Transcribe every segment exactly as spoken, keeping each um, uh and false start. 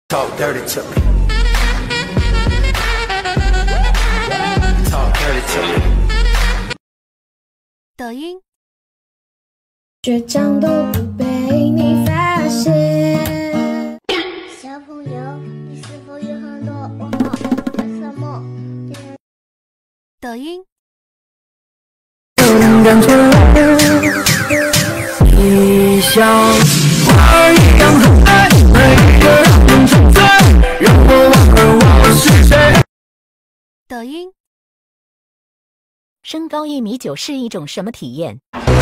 Talk dirty to me. Talk dirty to me. 抖音。 倔强都不被你发现。 小朋友，你是否有很多问号？为什么？ 抖音。 就能感觉你像花一样很爱，每个人能存在，让我忘了我是谁。 抖音。 身高一米九是一种什么体验？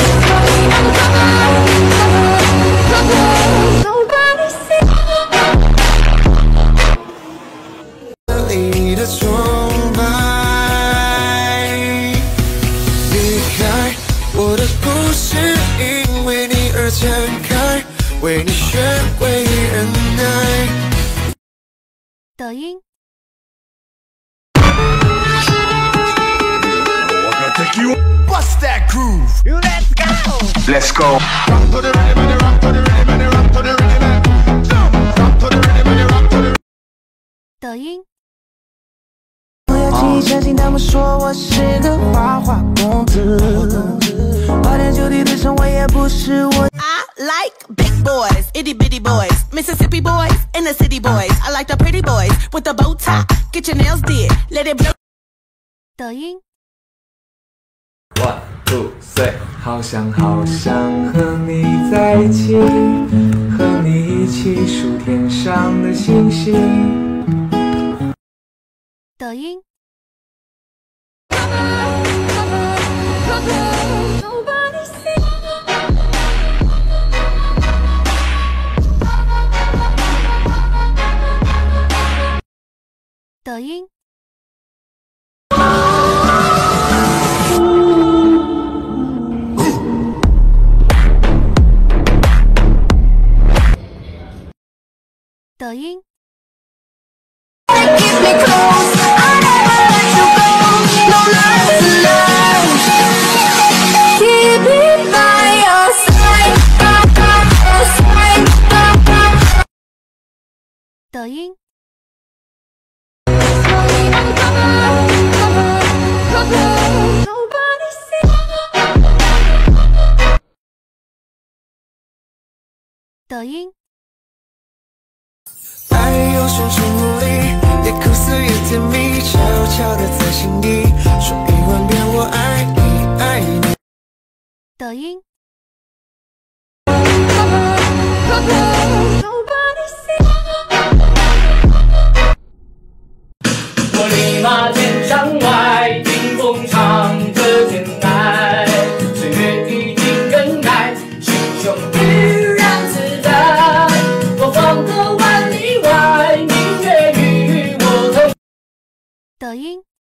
你的崇拜，离开我的故事，因为你而展开，为你学会忍耐。 抖音。 Bust that groove. Let's go. Let's go. Rock to the rhythm and rock to the rhythm and rock to the rhythm and jump. Rock to the rhythm and rock to the. 抖音。 我要记忆相信他们说我是个花花公子，花天酒地的生活也不是我。 I like big boys, itty bitty boys, Mississippi boys, and the city boys. I like the pretty boys with the bow tie. Get your nails did, let it blow. 抖音。 One two three， 好想好想和你在一起，和你一起数天上的星星。 抖音。抖音。抖音。抖音。抖音。 爱有凶凶无力，也苦涩也甜蜜，悄悄地在心底说一万遍我爱你，爱你。 抖音。 我立马千山外，听风唱歌天籁，岁月已经更改，心胸依然自在。我放得万里外，明月与我同。 抖音。